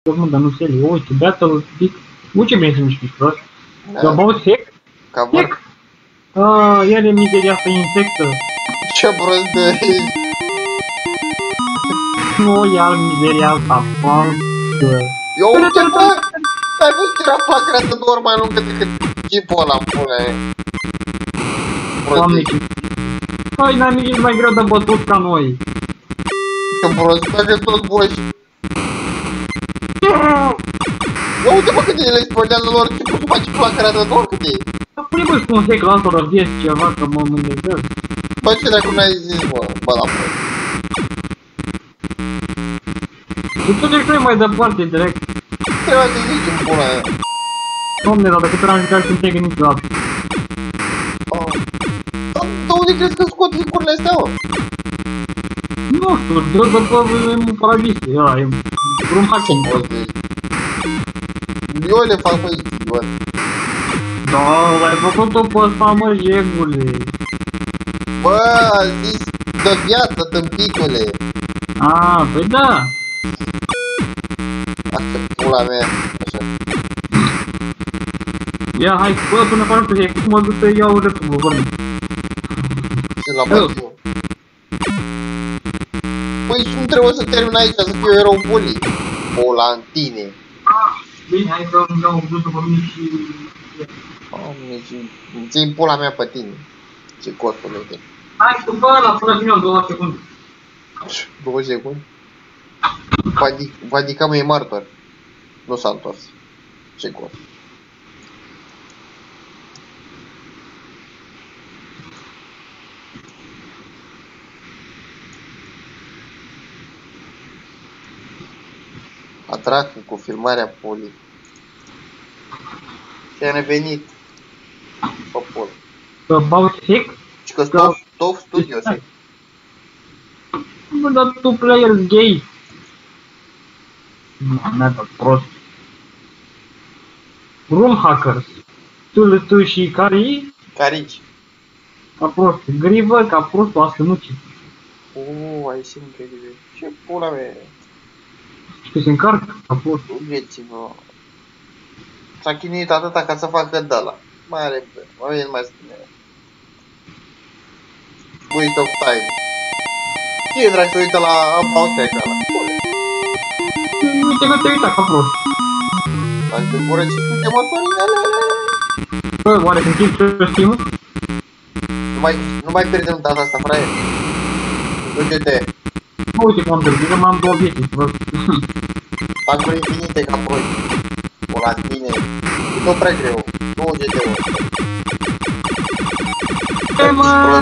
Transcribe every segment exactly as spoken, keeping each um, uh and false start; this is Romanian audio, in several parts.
mă, dar nu se le uite, Battle Pick. Nu ce bine să miști prost. Da. About hack? Hack? Aaa, iar e mizeria asta infectă. Ce prost de ești? Nu, iar mizeria asta falsă. Eu uite, bă! Ai văzut că era placărea de două ori mai lungă decât chipul ăla, pune. Doamne, ce... Păi, n-ai mai greu de bătut ca noi. Ce prost, dacă toți boși. Ia uite, bă, cât e, le spălează lor, ce poți să faci placărea de două ori, cât e? Pune bă, spun un hack la altor răviesc ceva, că mă mândrezez. Bă, ce dacă n-ai zis, bă, bă, la prost. Tu te duci noi mai departe, direct. Trebuie să zici în pula aia. Doamne, dar decât am jucat și nu te-ai gândit niciodată. Dar de unde crezi că scot licurile astea, mă? Nu știu, dă după un paradiste, ăla, e drum hacking. Eu le fac, băi, idiot. Da, l-ai făcut-o pe ăsta, mă, jegule. Bă, a zis de viață, tâmpitule. A, păi da. Asta pula mea, așa. Ia, hai, bă, până fac pe hack, cum mă duc să iau restul, bă, vorbim. Ce la bătiu? Păi și nu trebuie să termin aici, să fiu erou bully. Pula în tine. Bine, hai să-mi dau un plus după mine și... Doamne, ți-i pula mea pe tine. Ce costul uite. Hai, tu bă, la până vine în două secunde. Două secunde? Vadica mă e martor. Nu s-a întors. Ce cost. Atrag cu filmarea poli. Și-a revenit. Popol. About hack? Și că stop, stop studios. Bă, dar tu players gay. Nu, n-ai dat prost. Room hackers. Tu, tu și care-i? Carici. Ca prost. Grivă, ca prost, o asta nu ce. Uuu, ai simt incredibil. Ce pula mea. Și tu se încarcă, ca prost. Ugeți-vă. S-a chinuit atâta ca să facă de ăla. Mare bă, mă vine mai spune. Waste of time. Cine dragi să uită la About Hack ăla? Uite că te uita ca prost. Aș de gură ce sunt chemătorinele. Bă, oare sunt timp ce știu? Nu mai, nu mai pierdem data asta, fraier. Duce-te. Bă, uite cum am terminat, m-am două vieții, prost. Tancuri infinite ca proi. O la tine. E tot prea greu. Nu G T-ul. Ce mă?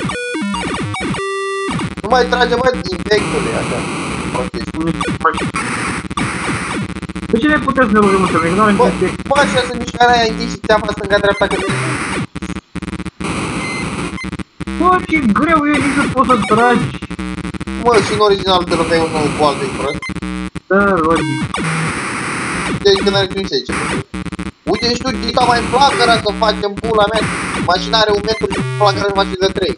Nu mai trage, mă, infectule, așa. Prostești. De ce ne puteți să ne rugăm să vedem? Bă, bă, așa sunt mișcarea aia închis și ți-a stânga-dreapta că nu. Bă, ce greu e, nici nu poți să tragi. Mă, și în original te loveai unul cu altul, e prost. Da, logic. Deci că n-are nimic să zice. Uite, ești tu, dita mai flacăra să facem pula mea. Mașina are un metru și flacăra face de trei.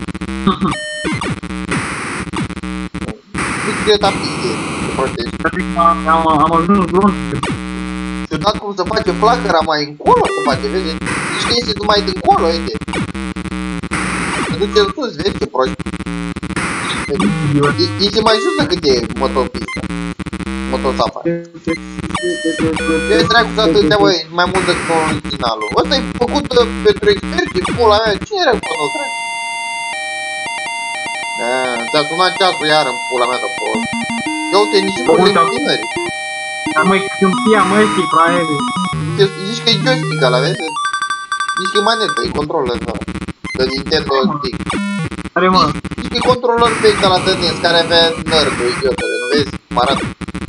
Nu știu de tapie, ce prostești. Am, am ajuns blond. Și-o dat cum să face flacăra mai încolo să face, vezi? Zici că este numai dincolo, uite. Se duce în sus, vezi ce proști. Ești mai jos decât e motopista. Motosapa. Vezi, dracu, să atâtea, băi, mai mult decât originalul. Ăsta e făcut pentru experți, pula mea, cine era cu ăsta, dracu? Da, ți-a sunat ceasul iar în pula mea de prost. Ia uite, nici nu le tineri. Dar măi, câmpia, măi, știi, fraiere. Zici că e joystick ăla, vezi? Zici că e manetă, e controller ăla. De Nintendo Stick. Care, mă? Zici că e controller vechi de la T N E S care avea nerd-ul, idiotule, nu vezi? Cum arată.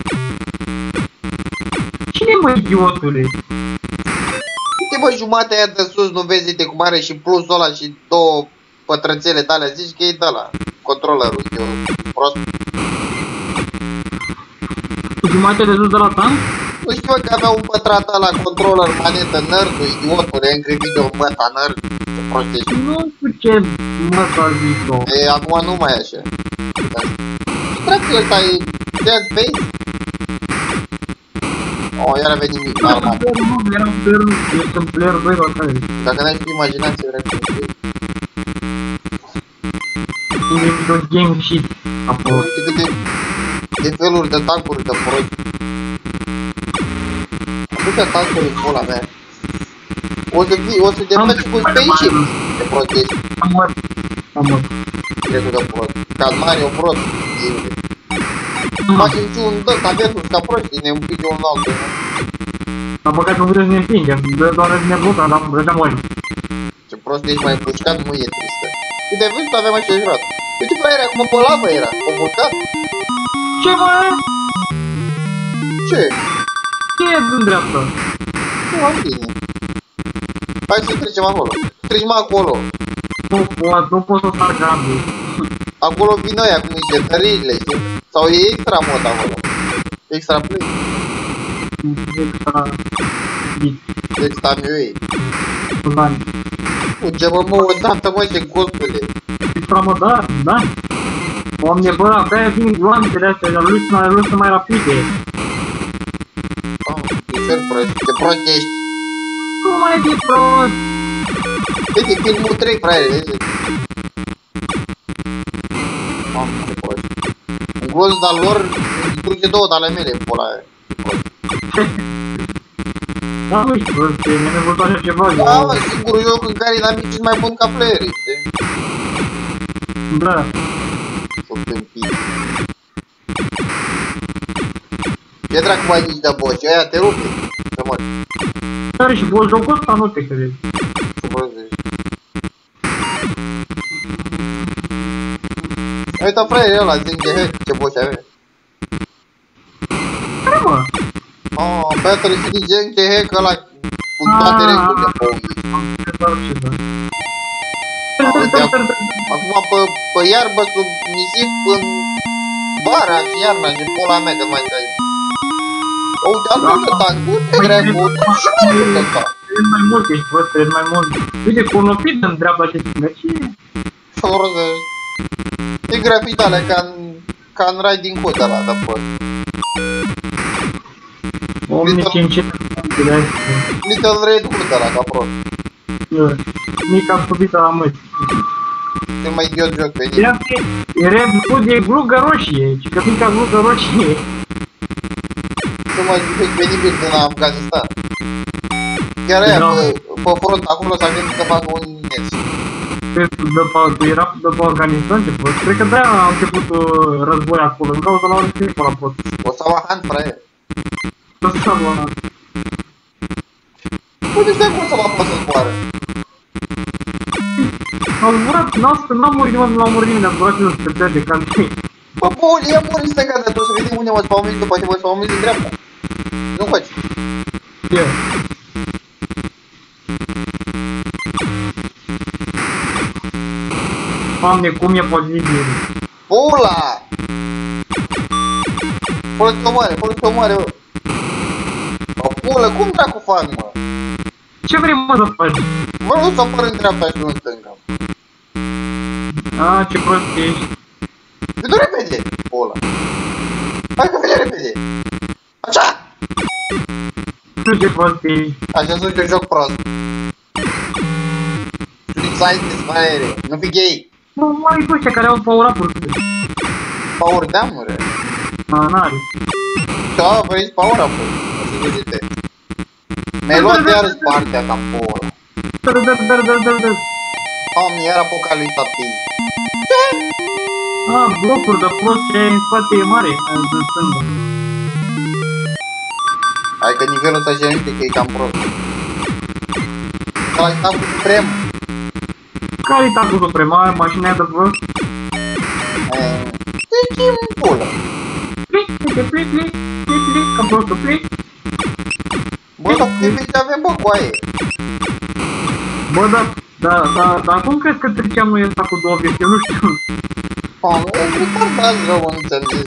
Cine, mă, idiotule? Uite, bă, jumatea aia de sus, nu vezi, uite cum are și plusul ăla și două pătrățele de-alea, zici că e de ăla. Controllerul, eu, prost. Jumătate de sus de la tank? Nu știu că avea un pătrat ăla, controller, manetă, nerd-ul, idiotul, e încre video, măta, nerd, ce prostești. Nu știu ce măta a zis-o. E, acum nu mai e așa. Dracu, ăsta e Dead Face? Oh, iar a venit mic, armat. Nu, era un player, ești un player doi la care. Dacă n-ai fi imaginație, vreau să știu. E un game shit. Acolo. Uite câte de feluri de tancuri de proști. Atâtea tancuri în pula mea. O să fii, o să te faci cu spaceship de prostești. Am mort. Am mort. Trecut de prost. Ca Mario Bros. Facem și un dăt, aversus ca proști, ne împinge un altul. Am băgat un video să ne împingem, doar să ne bloca, dar deja mori. Ce prost ești mai împușcat, nu e tristă. Uite, ai văzut că aveam așa jurat. Uite pe aia, acum pe lavă era, pe vulcan. Ce mă? Ce? Ce e în dreapta? Nu am bine. Hai să trecem acolo. Treci mă acolo. Nu pot, nu pot să sar gardul. Acolo vin ăia, cum zice, tăriile, știi? Sau e extra mod acolo. Extra play. Extra... bit. Extra mioi. Bani. Fuge-mă, mă, odată, mă, ce gostule. Extra mă, da, da. Doamne, bă, abia vin gloanțele astea, dar lui sunt mai rapide. Ah, e fel prost, ce prost ești. Nu mai e prost. Uite, filmul trei, fraiere, vezi? Ah, ce prost. Un glos de-al lor distruge două de ale mele, pula aia. Da, nu știu, prost, mi-a nevoit așa ceva. Da, mă, singurul joc în care n-am nici mai bun ca playerii, știi? Da. S-o tâmpit. Ce dracu mai zici de boss? Aia te rupe, să mori. Dar și bă, jocul ăsta nu te crezi. Ce vreau să zici? Uita fraiere ăla, Zinge Head, ce boss avea. Care mă? Oh, Battle City Zinge Head, ăla cu toate regulile pe ochi. Am crezut ce da. Acum pe, pe iarbă, sub nisip, în vara și iarna și pola mea că mai stai. Uite, am văzut ăsta, du-te dracu, și mai mult ăsta. Trebuie mai mult, ești prost, trebuie mai mult. Uite, cu un opit în dreapta și stângă, ce e? Ce vreau să zici? E grafite alea ca în, ca în Riding Hood ăla, de prost. o mie cinci sute de astea. Little Red Hood ăla, ca prost. Mica subită la măți. Cel mai idiot joc pe Era e Red Hood, e glugă roșie, ci că mica glugă roșie. Cel mai joc penibil din Afganistan. Chiar aia, pe, pe front, acolo s-a gândit să facă un nes. Era după Afganistan ce fost? Cred că de-aia a început război acolo, în cauza la un timp la pot. Osama Han, fraier. Osama Han. Unde stai cu Osama poate să zboară? Am zburat, n-am murit, n-am murit nimeni, am zburat și nu se pierde ca în cei. Bă, bun, ia muri stânga, dar tu să vedem unde mă spaumizi, după ce mă spaumizi în dreapta. Nu faci. Eu. Doamne, cum e posibil? Pula! Fără-ți omoare, fără-ți omoare, bă. Bă, pulă, cum dracu fac, mă? Ce vrei, mă, să faci? Mă, nu să apăr în dreapta și nu în stânga. A, ce prost ești. Vino repede, pula. Hai că vine repede. Așa! Nu ce prost ești. Așa sunt eu joc prost. Scientist, fraiere, nu fi gay. Mă, mai pe ăștia care au power-up-uri. Power down-uri. A, n-are. Da, vrei power-up-uri. O să vizite. Mi-ai luat iarăși partea ca pula. Dă, dă, dă, dă, dă, dă. Am, iar apocalipsa P. A, blocuri de prost ce în spate e mare. În stânga. Hai că nivelul ăsta și aminte că e cam prost. Ăla-i tacul suprem. Care-i tacul suprem? Mașina aia de prost? Ce ce în pulă? Plic, plic, plic, plic, plic, plic, ca prostul, plic. Bă, dar de ce avem, bă, coaie? Bă, da, da, da, dar cum crezi că treceam noi ăsta cu două vieți? Eu nu știu. Am, e retardat rău, nu ți-am zis.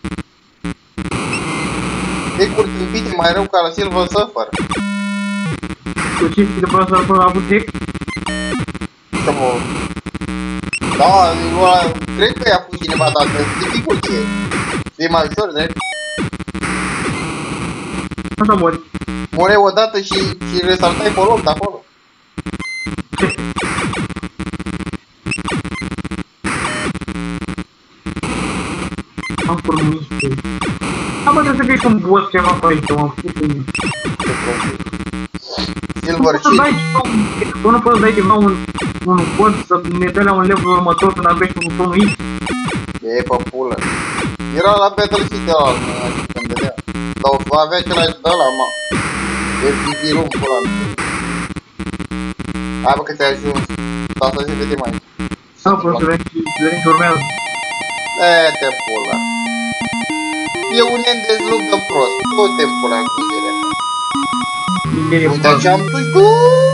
E curtimpite mai rău ca la Silver Surfer. Tu știi de prost să a avut hack? Că bă... Da, ăla, cred că i-a fost cineva, dar dificult e. E mai ușor, drept. Asta mori. Moreai odată și, și resaltai pe loc de acolo. Am formiste. Am bă, trebuie să fie un boss ceva pe aici, m-am făcut în mine. Silver Sheet. Tu nu poți să dai ceva un, un cod să ne dă la un level următor când apeși pe butonul X? E pe pulă. Era la Battlefield ăla, când vedea. Dar avea același de ăla, mă. E Vivirum, pula mea. Hai bă că te-ai ajuns. Asta să vedem aici. Sau poți să vedem ce urmează. E-te pula. E un endezlup de prost. Tot te pula cu mizeria. Mizeria. Uite ce am dus.